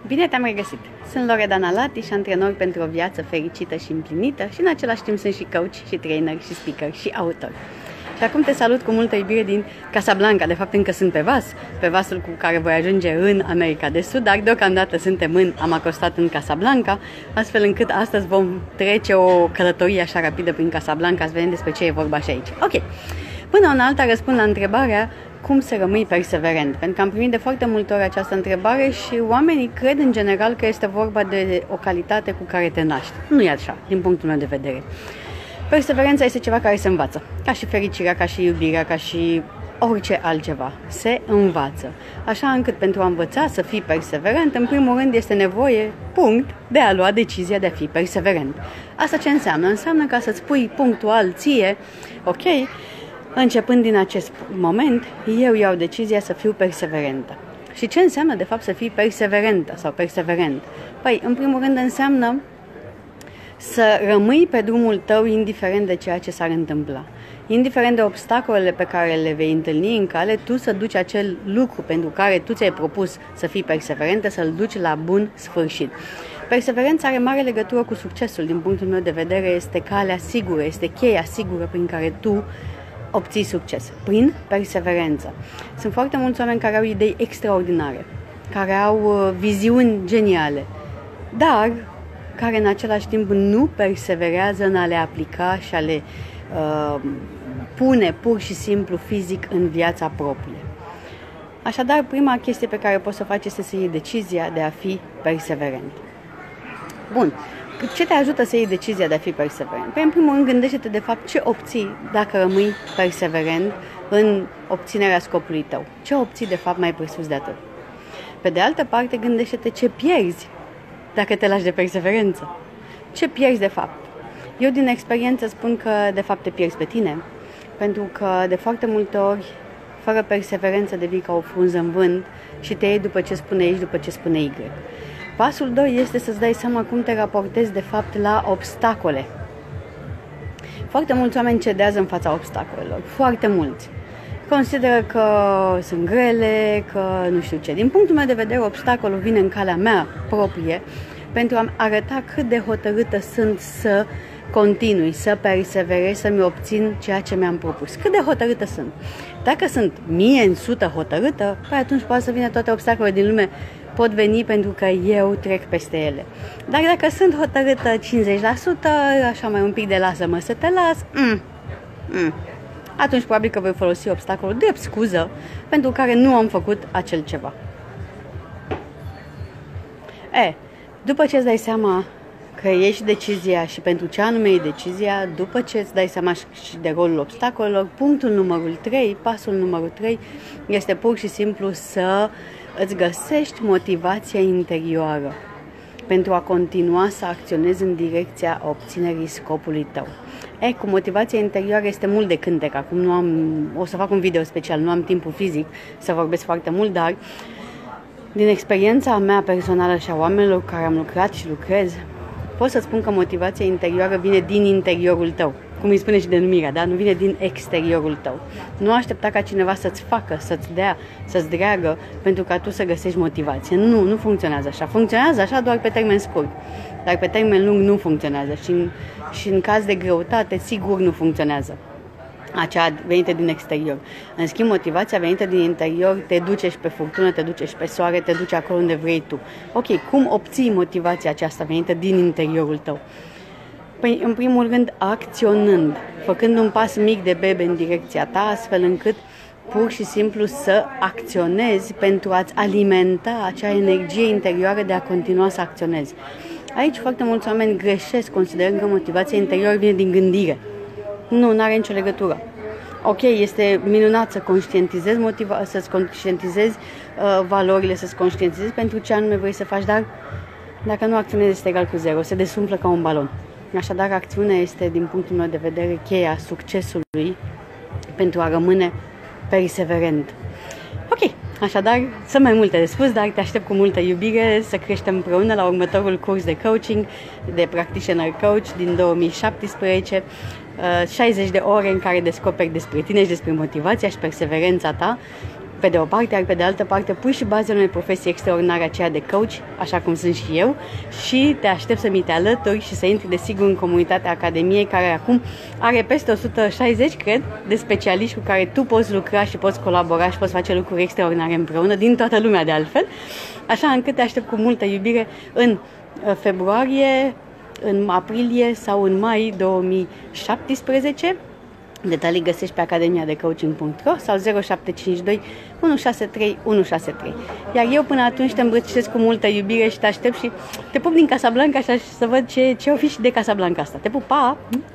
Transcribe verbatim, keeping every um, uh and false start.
Bine te-am regăsit! Sunt Loredana Lati și antrenor pentru o viață fericită și împlinită și în același timp sunt și coach și trainer și speaker și autor. Și acum te salut cu multă iubire din Casablanca. De fapt încă sunt pe vas, pe vasul cu care voi ajunge în America de Sud, dar deocamdată suntem în, am acostat în Casablanca, astfel încât astăzi vom trece o călătorie așa rapidă prin Casablanca, să vedem despre ce e vorba și aici. Ok, până în alta răspund la întrebarea cum să rămâi perseverent, pentru că am primit de foarte multe ori această întrebare și oamenii cred în general că este vorba de o calitate cu care te naști. Nu e așa, din punctul meu de vedere. Perseverența este ceva care se învață, ca și fericirea, ca și iubirea, ca și orice altceva. Se învață. Așa încât pentru a învăța să fii perseverent, în primul rând este nevoie, punct, de a lua decizia de a fi perseverent. Asta ce înseamnă? Înseamnă ca să-ți pui punctual ție, ok, începând din acest moment, eu iau decizia să fiu perseverentă. Și ce înseamnă de fapt să fii perseverentă sau perseverent? Păi, în primul rând înseamnă să rămâi pe drumul tău indiferent de ceea ce s-ar întâmpla. Indiferent de obstacolele pe care le vei întâlni în cale, tu să duci acel lucru pentru care tu ți-ai propus să fii perseverentă, să-l duci la bun sfârșit. Perseverența are mare legătură cu succesul. Din punctul meu de vedere, este calea sigură, este cheia sigură prin care tu obții succes, prin perseverență. Sunt foarte mulți oameni care au idei extraordinare, care au viziuni geniale, dar care în același timp nu perseverează în a le aplica și a le uh, pune pur și simplu fizic în viața proprie. Așadar, prima chestie pe care poți să o faci este să iei decizia de a fi perseverent. Bun. Ce te ajută să iei decizia de a fi perseverent? Păi, în primul rând, gândește-te de fapt ce obții dacă rămâi perseverent în obținerea scopului tău. Ce obții de fapt mai presus de atât? Pe de altă parte, gândește-te ce pierzi dacă te lași de perseverență. Ce pierzi de fapt? Eu din experiență spun că de fapt te pierzi pe tine, pentru că de foarte multe ori, fără perseverență, devii ca o frunză în vânt și te iei după ce spune X, după ce spune Y. Pasul doi este să-ți dai seama cum te raportezi de fapt la obstacole. Foarte mulți oameni cedează în fața obstacolelor, foarte mulți. Consideră că sunt grele, că nu știu ce. Din punctul meu de vedere, obstacolul vine în calea mea proprie pentru a arăta cât de hotărâtă sunt să continui, să perseverez, să-mi obțin ceea ce mi-am propus. Cât de hotărâtă sunt. Dacă sunt mie în sută hotărâtă, păi atunci poate să vină toate obstacolele din lume, pot veni pentru că eu trec peste ele. Dar dacă sunt hotărâtă cincizeci la sută, așa mai un pic de lasă-mă să te las, mm, mm, atunci probabil că voi folosi obstacolul drept scuză pentru care nu am făcut acel ceva. E, după ce îți dai seama că ești decizia și pentru ce anume e decizia, după ce îți dai seama și de rolul obstacolelor, punctul numărul trei, pasul numărul trei, este pur și simplu să îți găsești motivația interioară pentru a continua să acționezi în direcția obținerii scopului tău. E, cu motivația interioară este mult de cântec. Acum nu am, o să fac un video special, nu am timpul fizic să vorbesc foarte mult, dar din experiența mea personală și a oamenilor care am lucrat și lucrez, pot să spun că motivația interioară vine din interiorul tău. Cum îi spune și denumirea, da? Nu vine din exteriorul tău. Nu aștepta ca cineva să-ți facă, să-ți dea, să-ți dreagă pentru ca tu să găsești motivație. Nu, nu funcționează așa. Funcționează așa doar pe termen scurt. Dar pe termen lung nu funcționează și în, și în caz de greutate, sigur nu funcționează. Aceea venită din exterior. În schimb, motivația venită din interior te duce și pe furtună, te duce și pe soare, te duce acolo unde vrei tu. Ok, cum obții motivația aceasta venită din interiorul tău? Păi, în primul rând, acționând, făcând un pas mic de bebe în direcția ta, astfel încât pur și simplu să acționezi pentru a-ți alimenta acea energie interioară de a continua să acționezi. Aici foarte mulți oameni greșesc, considerând că motivația interioară vine din gândire. Nu, nu are nicio legătură. Ok, este minunat să conștientizezi motiva, să-ți conștientizezi uh, valorile, să-ți conștientizezi pentru ce anume vrei să faci, dar dacă nu acționezi este egal cu zero, se desumflă ca un balon. Așadar, acțiunea este, din punctul meu de vedere, cheia succesului pentru a rămâne perseverent. Ok, așadar, sunt mai multe de spus, dar te aștept cu multă iubire să creștem împreună la următorul curs de coaching, de practitioner coach din două mii șaptesprezece, șaizeci de ore în care descoperi despre tine și despre motivația și perseverența ta pe de o parte, iar pe de altă parte pui și bazele unei profesii extraordinare, aceea de coach, așa cum sunt și eu, și te aștept să mi te alături și să intri desigur în comunitatea Academiei, care acum are peste o sută șaizeci, cred, de specialiști cu care tu poți lucra și poți colabora și poți face lucruri extraordinare împreună, din toată lumea de altfel, așa încât te aștept cu multă iubire în februarie, în aprilie sau în mai două mii șaptesprezece. Detalii găsești pe academia de coaching punct ro sau zero șapte cinci doi unu șase trei unu șase trei. Iar eu până atunci te îmbrățișez cu multă iubire și te aștept și te pup din Casablanca așa, și să văd ce, ce o fi și de Casablanca asta. Te pup, pa!